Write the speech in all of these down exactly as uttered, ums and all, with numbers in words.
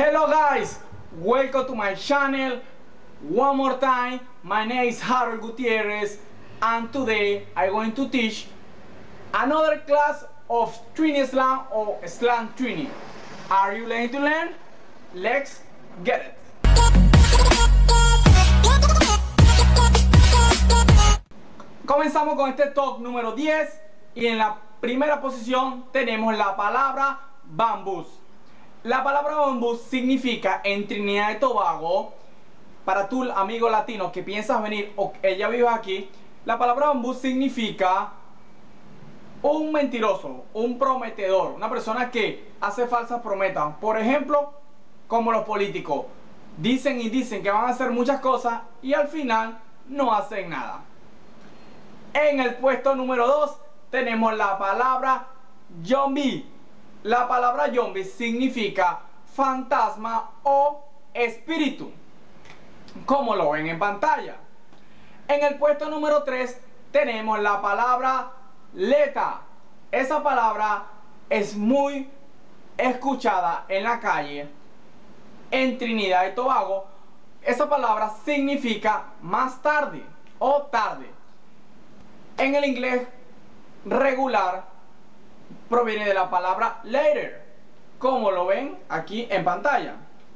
Hello guys, welcome to my channel. One more time, my name is Harold Gutierrez, and today I'm going to teach another class of Trini Slang or Slang Trini. Are you ready to learn? Let's get it. Comenzamos con este top número diez y en la primera posición tenemos la palabra bambús. La palabra bambús significa en Trinidad y Tobago, para tú amigo latino que piensas venir o que ya vives aquí, la palabra bambús significa un mentiroso, un prometedor, una persona que hace falsas promesas. Por ejemplo, como los políticos, dicen y dicen que van a hacer muchas cosas y al final no hacen nada. En el puesto número dos tenemos la palabra zombie. La palabra zombie significa fantasma o espíritu, como lo ven en pantalla. En el puesto número tres tenemos la palabra leta. Esa palabra es muy escuchada en la calle en Trinidad y Tobago. Esa palabra significa más tarde o tarde. En el inglés regular proviene de la palabra later, como lo ven aquí en pantalla.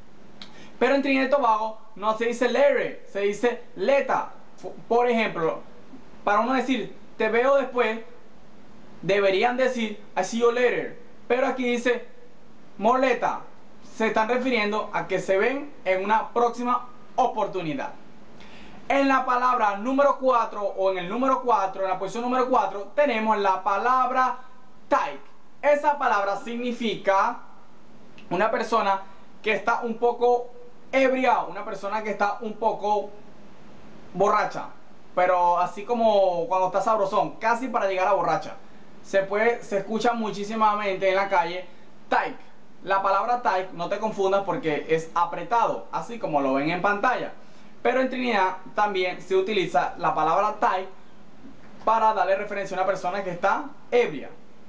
Pero en Trinidad y Tobago no se dice later, se dice leta. Por ejemplo, para uno decir te veo después, deberían decir I see you later. Pero aquí dice more later. Se están refiriendo a que se ven en una próxima oportunidad. En la palabra número cuatro o en el número cuatro, en la posición número cuatro, tenemos la palabra tyke. Esa palabra significa una persona que está un poco ebria, una persona que está un poco borracha, pero así como cuando está sabrosón, casi para llegar a borracha. Se puede, se escucha muchísimamente en la calle tyke. La palabra tyke, no te confundas porque es apretado, así como lo ven en pantalla. Pero en Trinidad también se utiliza la palabra tyke para darle referencia a una persona que está ebria.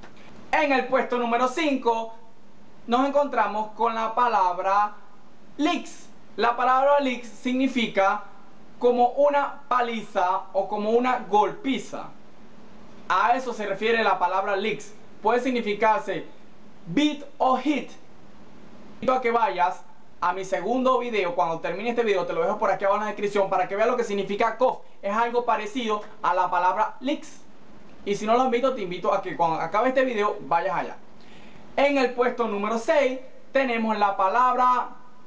En el puesto número cinco nos encontramos con la palabra licks. La palabra licks significa como una paliza o como una golpiza. A eso se refiere la palabra licks. Puede significarse beat o hit. Invito a que vayas a mi segundo video. Cuando termine este video te lo dejo por aquí abajo en la descripción para que veas lo que significa cough. Es algo parecido a la palabra licks. Y si no lo invito, te invito a que cuando acabe este video vayas allá. En el puesto número seis tenemos la palabra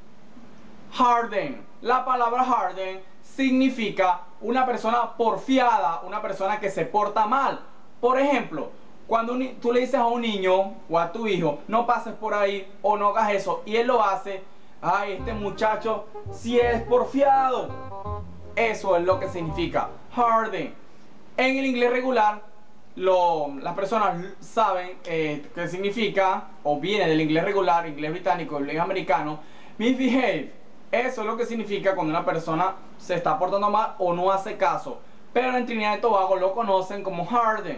harden. La palabra harden significa una persona porfiada, una persona que se porta mal. Por ejemplo, cuando tú le dices a un niño o a tu hijo, no pases por ahí o no hagas eso, y él lo hace, ay, este muchacho sí es porfiado. Eso es lo que significa harden. En el inglés regular, Lo, las personas saben eh, qué significa, o viene del inglés regular, inglés británico, inglés americano, misbehave. Eso es lo que significa cuando una persona se está portando mal o no hace caso. Pero en Trinidad y Tobago lo conocen como harden.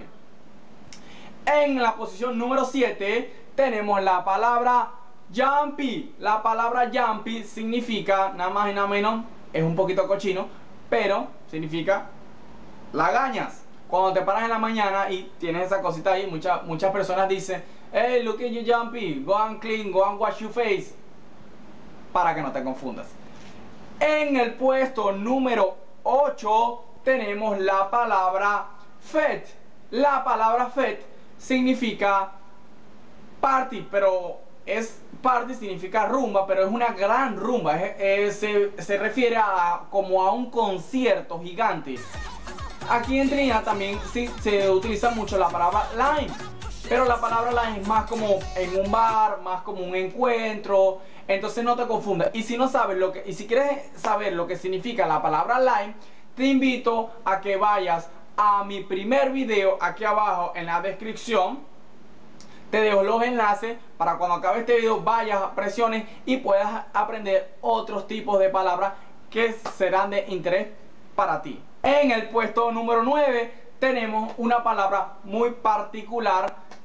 En la posición número siete tenemos la palabra jumpy. La palabra jumpy significa nada más y nada menos, es un poquito cochino, pero significa lagañas. Cuando te paras en la mañana y tienes esa cosita ahí, muchas, muchas personas dicen, hey, look at you jumpy, go and clean, go and wash your face, para que no te confundas. En el puesto número ocho tenemos la palabra fed. La palabra fed significa party, pero es party significa rumba, pero es una gran rumba. Es, es, se, se refiere a como a un concierto gigante. Aquí en Trinidad también sí, se utiliza mucho la palabra line, pero la palabra line es más como en un bar, más como un encuentro, entonces no te confundas. Y si no sabes lo que, y si quieres saber lo que significa la palabra line, te invito a que vayas a mi primer video aquí abajo en la descripción. Te dejo los enlaces para cuando acabe este video vayas, presiones y puedas aprender otros tipos de palabras que serán de interés para ti. En el puesto número nueve tenemos una palabra muy particular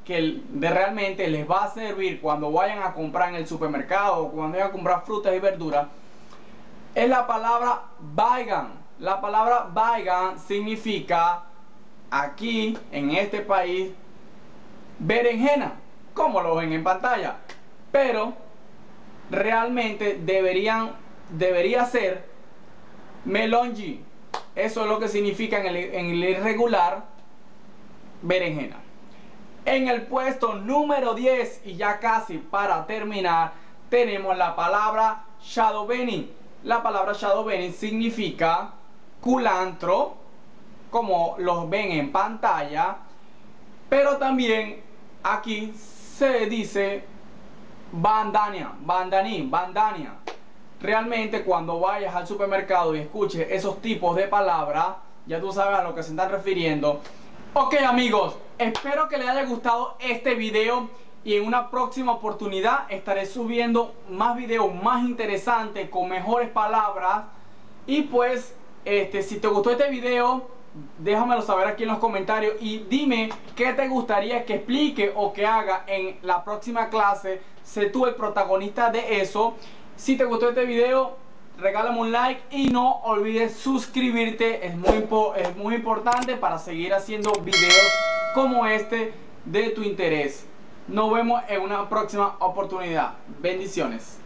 que de realmente les va a servir cuando vayan a comprar en el supermercado o cuando vayan a comprar frutas y verduras, es la palabra baigan. La palabra baigan significa aquí en este país berenjena, como lo ven en pantalla, pero realmente deberían debería ser melonji. Eso es lo que significa en el, en el irregular berenjena. En el puesto número diez, y ya casi para terminar, tenemos la palabra shadow bean. La palabra shadow bean significa culantro, como los ven en pantalla, pero también aquí se dice bandania, bandaní, bandania. Realmente cuando vayas al supermercado y escuches esos tipos de palabras, ya tú sabes a lo que se están refiriendo. Ok amigos, espero que les haya gustado este video y en una próxima oportunidad estaré subiendo más videos más interesantes con mejores palabras. Y pues este, si te gustó este video, déjamelo saber aquí en los comentarios y dime qué te gustaría que explique o que haga en la próxima clase. Sé tú el protagonista de eso. Si te gustó este video, regálame un like y no olvides suscribirte. Es muy, es muy importante para seguir haciendo videos como este de tu interés. Nos vemos en una próxima oportunidad. Bendiciones.